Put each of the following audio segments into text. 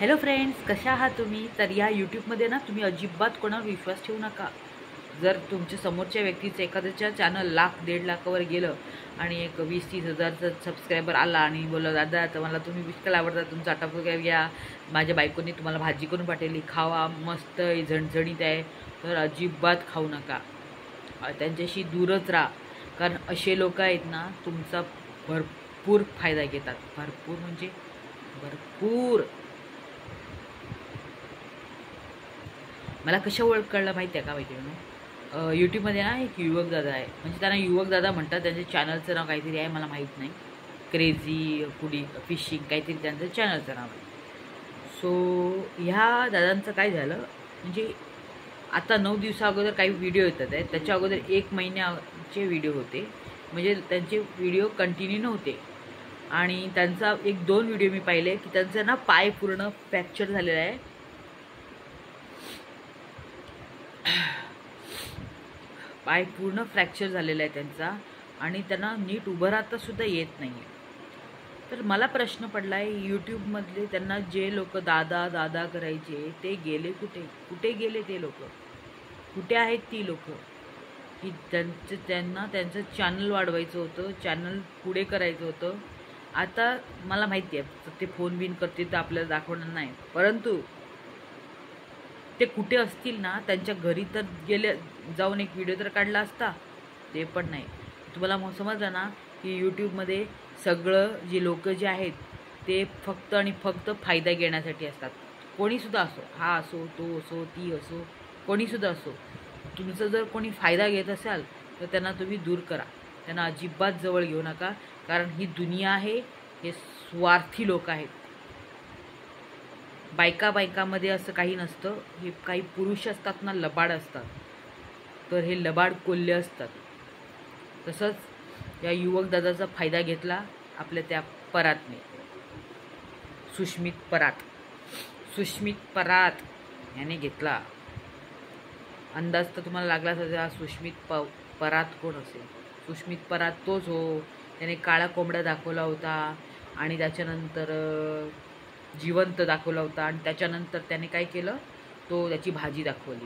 Hello friends, कशा आहात तुम्ही? तर या यूट्यूबमध्ये ना तुम्ही अजिबात कोणावर विश्वास ठेवू नका. जर तुमच्या समोरच्या व्यक्तीचं एखाद्याच्या चॅनल लाख 1.5 लाखावर गेलं आणि एक 20-30 हजारचा सबस्क्रायबर आला आणि बोलला, दादा तर मला तुम्ही विष्कल आवडता, तुमचा आटाप वगैरे घ्या, माझ्या बायकोनी तुम्हाला भाजी करून पाठवली, खावा, मस्त आहे, झणझणीत आहे, तर अजिबात खाऊ नका. त्यांच्याशी दूरच राहा. कारण असे लोक आहेत ना, तुमचा भरपूर फायदा घेतात. भरपूर म्हणजे भरपूर. मला कशा ओळख कळलं माहिती आहे का मैत्रिणी? यूट्यूबमध्ये ना एक युवक दादा आहे, म्हणजे त्यांना युवक दादा म्हणतात. त्यांच्या चॅनलचं नाव काहीतरी आहे, मला माहीत नाही, क्रेझी फूडी फिशिंग काहीतरी त्यांचं चॅनलचं नाव आहे. सो ह्या दादांचं काय झालं, म्हणजे आता 9 दिवसा अगोदर काही व्हिडिओ येतात आहेत, त्याच्या अगोदर 1 महिन्याचे व्हिडिओ होते, म्हणजे त्यांचे व्हिडिओ कंटिन्यू नव्हते. आणि त्यांचा 1-2 व्हिडिओ मी पाहिले की त्यांचा ना पाय पूर्ण फ्रॅक्चर झालेला आहे. पाय पूर्ण फ्रॅक्चर झालेला आहे त्यांचा, आणि त्यांना नीट उभं राहतासुद्धा येत नाही आहे. तर मला प्रश्न पडला आहे, यूट्यूबमधले त्यांना जे लोक दादा दादा करायचे ते गेले कुठे? कुठे गेले ते लोक? कुठे आहेत ती लोक की त्यांना त्यांचं चॅनल वाढवायचं होतं, चॅनल पुढे करायचं होतं. आता मला माहिती आहे ते फोन बिन करते तर आपल्याला दाखवणार नाही, परंतु ते कुठे असतील ना, त्यांच्या घरी तर गेले जाऊन एक व्हिडिओ तर काढला असता, ते पण नाही. तुम्हाला मग समजलं ना की यूट्यूबमध्ये सगळं जे लोक जे आहेत ते फक्त आणि फक्त फायदा घेण्यासाठी असतात. कोणीसुद्धा असो, हा असो, तो असो, ती असो, कोणीसुद्धा असो. तुमचं जर कोणी फायदा घेत असाल तर त्यांना तुम्ही दूर करा, त्यांना अजिबात जवळ घेऊ नका. कारण ही दुनिया आहे, हे स्वार्थी लोक आहेत. बायकामध्ये असं काही नसतं. हे काही पुरुष असतात ना, लबाड असतात, तर हे लबाड कोल्हे असतात. तसंच या युवक दादाचा फायदा घेतला आपल्या त्या परातने, सुष्मित परात याने घेतला. अंदाज तर तुम्हाला लागला असेल हा परात कोण असेल. सुष्मित परात तोच हो, त्याने काळा कोंबडा दाखवला होता आणि त्याच्यानंतर जिवंत दाखवला होता, आणि त्याच्यानंतर त्याने काय केलं, तो त्याची भाजी दाखवली,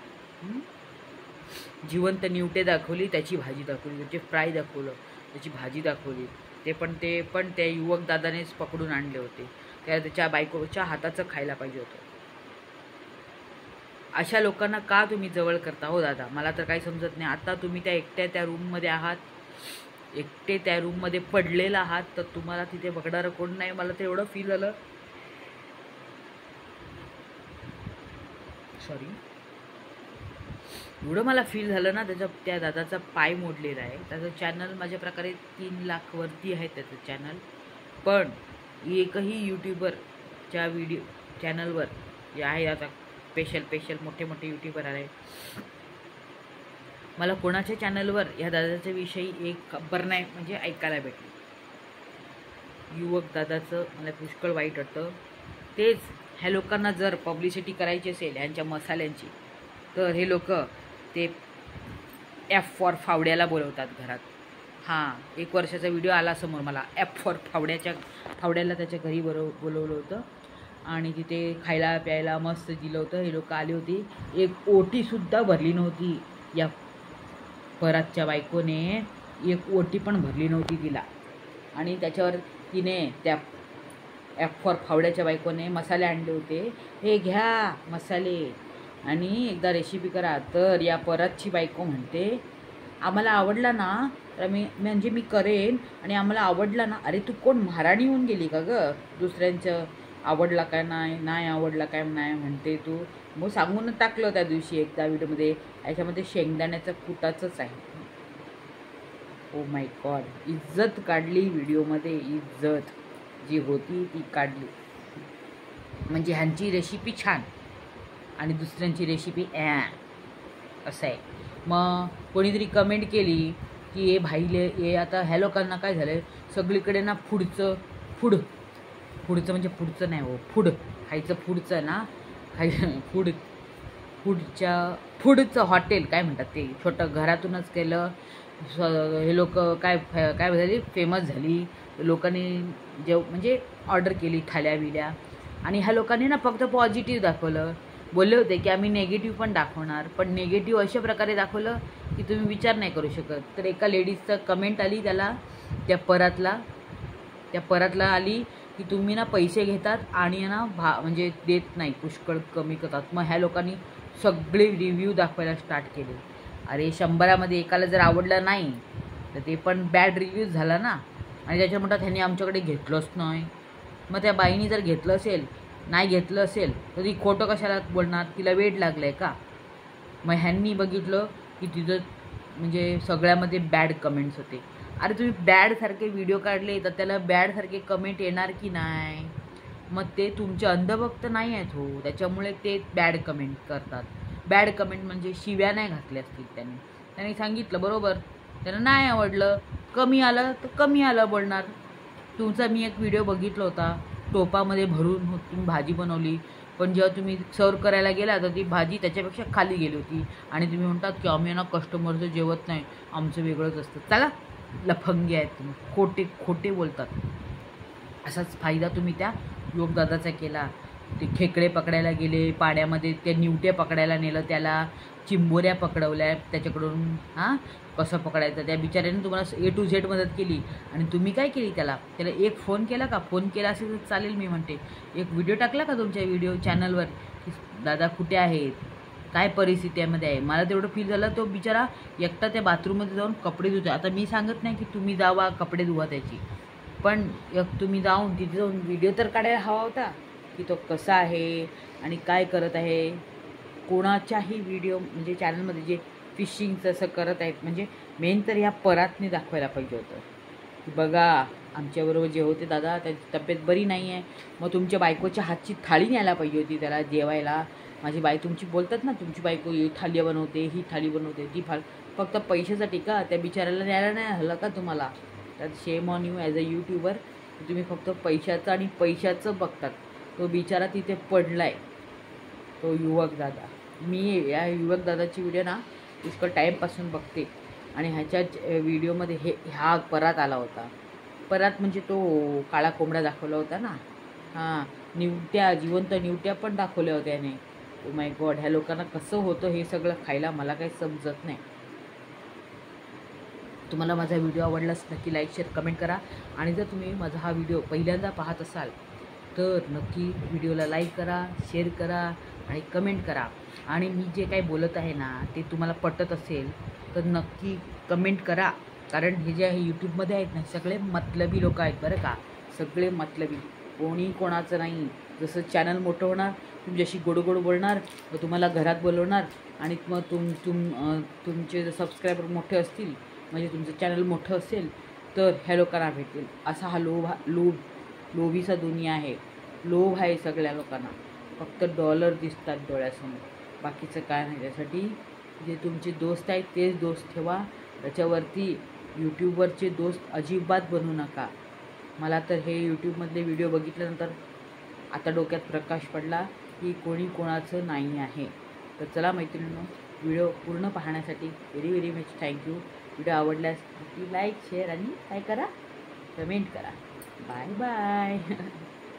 जिवंत निवटे दाखवली, त्याची भाजी दाखवली, त्याचे फ्राय दाखवलं, त्याची भाजी दाखवली. ते पण त्या युवक दादानेच पकडून आणले होते, त्याच्या बायकोच्या हाताचं खायला पाहिजे होतं. अशा लोकांना का तुम्ही जवळ करता हो दादा? मला तर काही समजत नाही. आता तुम्ही त्या रूममध्ये आहात, एकटे त्या रूममध्ये पडलेला आहात, तर तुम्हाला तिथे बघणारं कोण नाही. मला तर एवढं फील झालं, एवढं मला फील झालं ना, त्या दादाचा पाय मोडलेला आहे. त्याचं चॅनल माझ्या प्रकारे 3 लाख वरती आहे त्याचं चॅनल. पण एकही यूट्यूबरच्या चॅनलवर जे आहे आता स्पेशल मोठे यूट्यूबर आहे, मला कोणाच्या चॅनलवर ह्या दादाच्या विषयी एक खबर नाही म्हणजे ऐकायला भेटली. युवक दादाचं मला पुष्कळ वाईट वाटतं. तेच ह्या लोकांना जर पब्लिसिटी करायची असेल ह्यांच्या मसाल्यांची, तर हे लोक ते एफ फॉर फावड्याला बोलवतात घरात. हां, 1 वर्षाचा व्हिडिओ आला समोर मला, एफ फॉर फावड्याला त्याच्या घरी बोलवलं होतं आणि तिथे खायला प्यायला मस्त दिलं होतं. हे लोक आली होती, एक ओटीसुद्धा भरली नव्हती या परातच्या बायकोने, एक ओटी पण भरली नव्हती तिला. आणि त्याच्यावर तिने त्या एफ फॉर फावड्याच्या बायकोने मसाले आणले होते, हे घ्या मसाले आणि एकदा रेसिपी करा. तर या परातची बायको म्हणते, आम्हाला आवडला ना तर मी करेन, आणि आम्हाला आवडला ना. अरे तू कोण महाराणी होऊन गेली का गं? दुसऱ्यांचं आवडला काय नाही आवडला काय नाही म्हणते तू. मग सांगून टाकलं त्या दिवशी एकदा व्हिडिओमध्ये, याच्यामध्ये शेंगदाण्याचं कुटाचंच आहे. ओ माय गॉड, इज्जत काढली व्हिडिओमध्ये, इज्जत जी होती ती काढली. म्हणजे ह्यांची रेसिपी छान आणि दुसऱ्यांची रेसिपी असं आहे. मग कोणीतरी कमेंट केली की हे आता ह्या लोकांना काय झालं आहे, सगळीकडे ना फूडचं म्हणजे पुढचं नाही हो, खायचं फूडचं ना, फूडचं हॉटेल काय म्हणतात ते, छोटं घरातूनच केलं. हे लोक काय झाली, फेमस झाली. लोकांनी म्हणजे ऑर्डर केली थाल्या बिल्या, आणि ह्या लोकांनी ना फक्त पॉझिटिव्ह दाखवलं. बोलले होते की आम्ही नेगेटिव्ह पण दाखवणार, पण नेगेटिव्ह अशा प्रकारे दाखवलं की तुम्ही विचार नाही करू शकत. तर एका लेडीजचं कमेंट आली त्याला, त्या परातला आली की तुम्ही ना पैसे घेतात आणि ना म्हणजे देत नाही, पुष्कळ कमी करतात. मग ह्या लोकांनी सगळे रिव्ह्यू दाखवायला स्टार्ट केले. अरे 100मध्ये एकाला जर आवडलं नाही तर ते पण बॅड रिव्ह्यूज झाला ना. आणि त्याच्या म्हणतात ह्यांनी आमच्याकडे घेतलंच नाही. मग त्या बाईनी जर नाही घेतलं असेल तर ती खोटं कशाला बोलणार, तिला वेड लागलं आहे का? मग ह्यांनी बघितलं की तिथं म्हणजे सगळ्यामध्ये बॅड कमेंट्स होते. अरे तुम्ही बॅडसारखे व्हिडिओ काढले तर त्याला बॅडसारखे कमेंट येणार की नाही? मग ते तुमचे अंधभक्त नाही आहेत हो, त्याच्यामुळे ते बॅड कमेंट करतात. बॅड कमेंट म्हणजे शिव्या नाही घातल्या असतील त्यांनी सांगितलं बरोबर, त्यांना नाही आवडलं, कमी आलं तर कमी आलं बोलणार. तुमचा मी एक व्हिडिओ बघितला होता, टोपामध्ये भरून तुम्ही भाजी बनवली, पण जेव्हा तुम्ही सर्व करायला गेला तर ती भाजी त्याच्यापेक्षा खाली गेली होती आणि तुम्ही म्हणतात की आम्ही ना कस्टमरचं जेवत नाही, आमचं वेगळंच असतं. चला लफंगे आहेत तुम्ही, खोटे बोलतात. असाच फायदा तुम्ही त्या योगदादाचा केला. ते खेकडे पकडायला गेले पाण्यामध्ये, त्या निवट्या पकडायला नेलं, त्याला चिंबोऱ्या पकडवल्या त्याच्याकडून. कसं पकडायचं त्या बिचाऱ्याने तुम्हाला A to Z मदत केली आणि तुम्ही काय केली? त्याला एक फोन केला का? फोन केला असेल तर चालेल, मी म्हणते एक व्हिडिओ टाकला का तुमच्या व्हिडिओ चॅनलवर की दादा कुठे आहेत, काय परिस्थितीमध्ये आहे? मला तेवढं फील झालं, तो बिचारा एकटा त्या बाथरूममध्ये जाऊन कपडे धुतो. आता मी सांगत नाही की तुम्ही जावा कपडे धुवा त्याची, पण तुम्ही जाऊन तिथे जाऊन व्हिडिओ तर काढायला हवा होता की तो कसा आहे आणि काय करत आहे. कोणाच्याही व्हिडिओ म्हणजे चॅनलमध्ये जे फिशिंगचं असं करत आहेत, म्हणजे मेन तर ह्या परातने दाखवायला पाहिजे होतं की बघा आमच्याबरोबर जे होते दादा त्याची तब्येत बरी नाही आहे. मग तुमच्या बायकोच्या हातची थाळी न्यायला पाहिजे होती त्याला जेवायला. माझी तुमची बोलतात ना, तुमची बायको ही थाली बनवते, ही थाली बनवते, ती फक्त पैशासाठी का? त्या बिचाराला न्यायला नाही हल्ला का तुम्हाला? तर shame on you as a YouTuber. तुम्ही फक्त पैशाचं बघतात. तो बिचारा तिथे पडलाय, तो युवक दादा. मी या युवक दादाची व्हिडिओ ना इसको टाईमपासून बघते आणि ह्याच्या व्हिडिओमध्ये हा परात आला होता. परात म्हणजे तो काळा कोंबडा दाखवला होता ना, जिवंत निवट्या पण दाखवल्या होत्या याने. ओ माय गॉड, ह्या लोकांना कसं होतं हे सगळं खायला, मला काही समजत नाही. तुम्हाला माझा व्हिडिओ आवडलाच नक्की लाईक शेअर कमेंट करा. आणि जर तुम्ही माझा हा व्हिडिओ पहिल्यांदा पाहत असाल तर नक्की व्हिडिओला लाईक करा, शेअर करा आणि कमेंट करा. आणि मी जे काही बोलत आहे ना ते तुम्हाला पटत असेल तर नक्की कमेंट करा. कारण हे जे आहे यूट्यूबमध्ये आहेत ना सगळे मतलबी लोक आहेत बरं का, सगळे मतलबी, कोणी कोणाचं नाही. जसं चॅनल मोठं होणार तुमच्याशी गोड बोलणार, मग तुम्हाला घरात बोलवणार आणि मग तुमचे जर सबस्क्रायबर मोठे असतील म्हणजे तुमचं चॅनल मोठं असेल तर ह्या लोकांना भेटेल. असा हा लोभीचा दुनिया आहे. लोभ आहे सगळ्या लोकांना, फक्त डॉलर दिसतात डोळ्यासमोर, बाकीचं काय नाही. त्यासाठी जे तुमचे दोस्त आहेत तेच दोस्त ठेवा, त्याच्यावरती यूट्यूबवरचे दोस्त अजिबात बनवू नका. मला तर हे यूट्यूबमधले व्हिडिओ बघितल्यानंतर आता डोक्यात प्रकाश पडला की कोणी कोणाचं नाही आहे. तर चला मैत्रिणींनो, व्हिडिओ पूर्ण पाहण्यासाठी व्हेरी मच थँक्यू. व्हिडिओ आवडल्यास नक्की लाईक शेअर आणि काय करा, कमेंट करा. Bye bye.